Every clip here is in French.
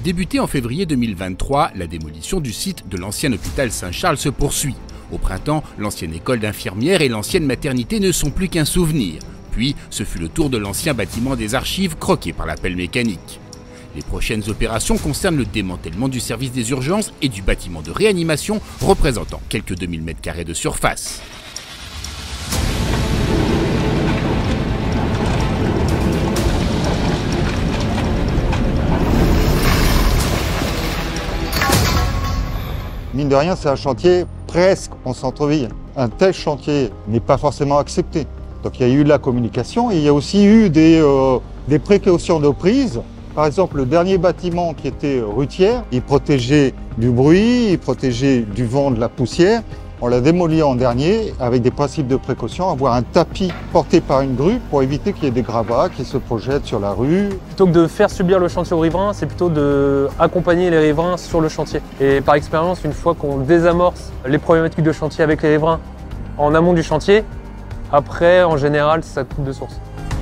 Débutée en février 2023, la démolition du site de l'ancien hôpital Saint-Charles se poursuit. Au printemps, l'ancienne école d'infirmières et l'ancienne maternité ne sont plus qu'un souvenir. Puis, ce fut le tour de l'ancien bâtiment des archives croqué par la pelle mécanique. Les prochaines opérations concernent le démantèlement du service des urgences et du bâtiment de réanimation représentant quelques 2000 m² de surface. Mine de rien, c'est un chantier presque en centre-ville. Un tel chantier n'est pas forcément accepté. Donc il y a eu de la communication et il y a aussi eu des précautions de prise. Par exemple, le dernier bâtiment qui était Rutière, il protégeait du bruit, il protégeait du vent, de la poussière. On l'a démoli en dernier avec des principes de précaution, avoir un tapis porté par une grue pour éviter qu'il y ait des gravats qui se projettent sur la rue. Plutôt que de faire subir le chantier aux riverains, c'est plutôt d'accompagner les riverains sur le chantier. Et par expérience, une fois qu'on désamorce les problématiques de chantier avec les riverains en amont du chantier, après, en général, ça coupe de source.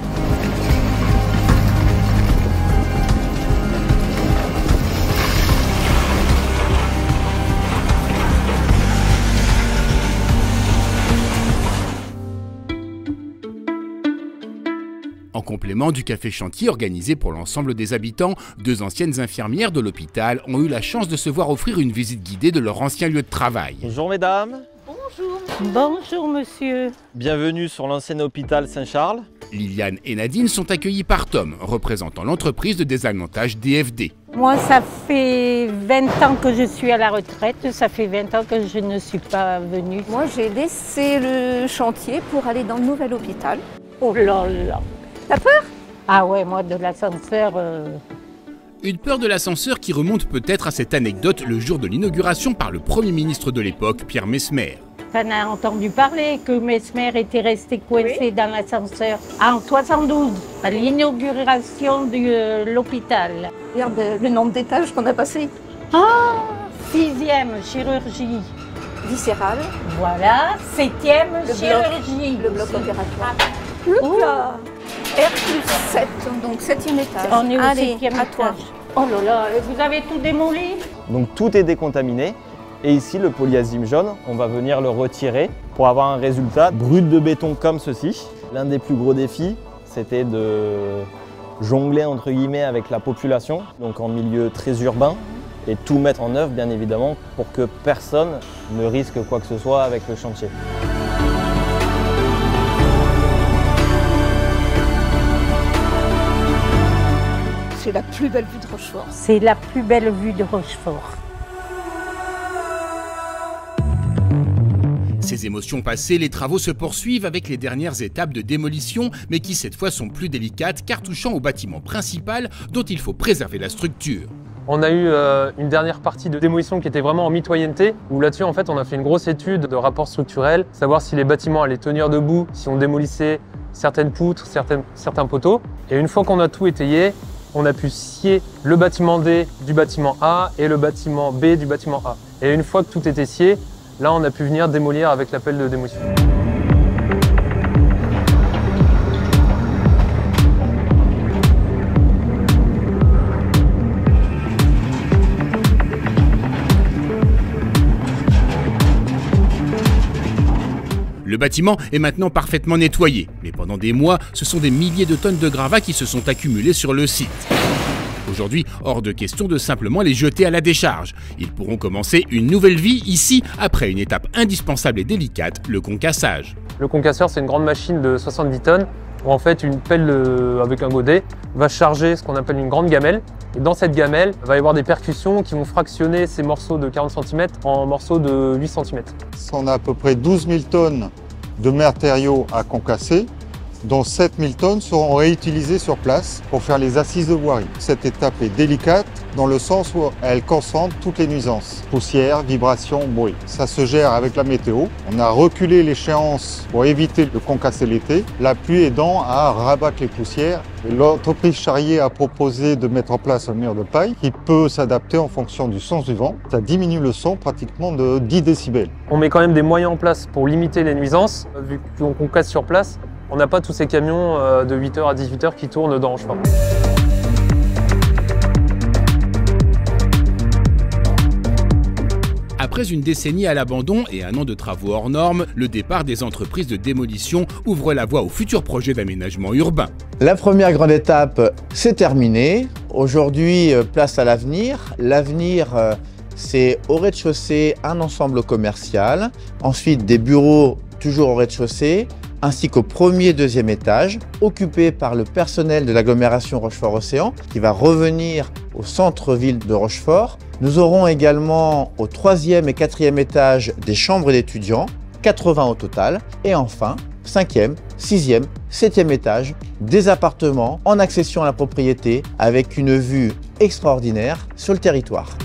En complément du café chantier organisé pour l'ensemble des habitants, 2 anciennes infirmières de l'hôpital ont eu la chance de se voir offrir une visite guidée de leur ancien lieu de travail. Bonjour mesdames. Bonjour. Bonjour monsieur. Bienvenue sur l'ancien hôpital Saint-Charles. Liliane et Nadine sont accueillies par Tom, représentant l'entreprise de désamiantage DFD. Moi, ça fait 20 ans que je suis à la retraite, ça fait 20 ans que je ne suis pas venue. Moi, j'ai laissé le chantier pour aller dans le nouvel hôpital. Oh là là. T'as peur? Ah ouais, moi, de l'ascenseur... Une peur de l'ascenseur qui remonte peut-être à cette anecdote le jour de l'inauguration par le Premier ministre de l'époque, Pierre Messmer. T'en as entendu parler que Messmer était resté coincé dans l'ascenseur en 72, à l'inauguration de l'hôpital. Regarde le nombre d'étages qu'on a passé. Ah, 6e, chirurgie. Viscérale. Voilà, 7e, chirurgie. Le bloc opératoire. Là, R+7, donc 7e étage. On est au Allez, 7e à toi. étage. Oh là là, vous avez tout démoli? Donc tout est décontaminé. Et ici, le polyazime jaune, on va venir le retirer pour avoir un résultat brut de béton comme ceci. L'un des plus gros défis, c'était de jongler entre guillemets avec la population, donc en milieu très urbain, et tout mettre en œuvre bien évidemment pour que personne ne risque quoi que ce soit avec le chantier. C'est la plus belle vue de Rochefort. C'est la plus belle vue de Rochefort. Ces émotions passées, les travaux se poursuivent avec les dernières étapes de démolition, mais qui cette fois sont plus délicates car touchant au bâtiment principal dont il faut préserver la structure. On a eu une dernière partie de démolition qui était vraiment en mitoyenneté, où là-dessus, en fait, on a fait une grosse étude de rapport structurel, savoir si les bâtiments allaient tenir debout, si on démolissait certaines poutres, certains poteaux. Et une fois qu'on a tout étayé, on a pu scier le bâtiment D du bâtiment A et le bâtiment B du bâtiment A. Et une fois que tout était scié, là on a pu venir démolir avec la pelle de démolition. Le bâtiment est maintenant parfaitement nettoyé, mais pendant des mois, ce sont des milliers de tonnes de gravats qui se sont accumulés sur le site. Aujourd'hui, hors de question de simplement les jeter à la décharge. Ils pourront commencer une nouvelle vie ici, après une étape indispensable et délicate, le concassage. Le concasseur, c'est une grande machine de 70 tonnes, où en fait une pelle avec un godet va charger ce qu'on appelle une grande gamelle. Et dans cette gamelle, il va y avoir des percussions qui vont fractionner ces morceaux de 40 cm en morceaux de 8 cm. On a à peu près 12 000 tonnes de matériaux à concasser, dont 7 000 tonnes seront réutilisées sur place pour faire les assises de voirie. Cette étape est délicate dans le sens où elle concentre toutes les nuisances, poussière, vibrations, bruit. Ça se gère avec la météo. On a reculé l'échéance pour éviter de concasser l'été, la pluie aidant à rabattre les poussières. L'entreprise Charrier a proposé de mettre en place un mur de paille qui peut s'adapter en fonction du sens du vent. Ça diminue le son pratiquement de 10 décibels. On met quand même des moyens en place pour limiter les nuisances, vu qu'on concasse sur place. On n'a pas tous ces camions de 8h à 18h qui tournent dans Rochefort. Après une décennie à l'abandon et un an de travaux hors normes, le départ des entreprises de démolition ouvre la voie aux futurs projets d'aménagement urbain. La première grande étape, c'est terminé. Aujourd'hui, place à l'avenir. L'avenir, c'est au rez-de-chaussée un ensemble commercial, ensuite des bureaux toujours au rez-de-chaussée, ainsi qu'au premier et deuxième étage, occupés par le personnel de l'agglomération Rochefort-Océan, qui va revenir au centre-ville de Rochefort. Nous aurons également au troisième et quatrième étage des chambres d'étudiants, 80 au total, et enfin, 5e, 6e, 7e étage, des appartements en accession à la propriété avec une vue extraordinaire sur le territoire.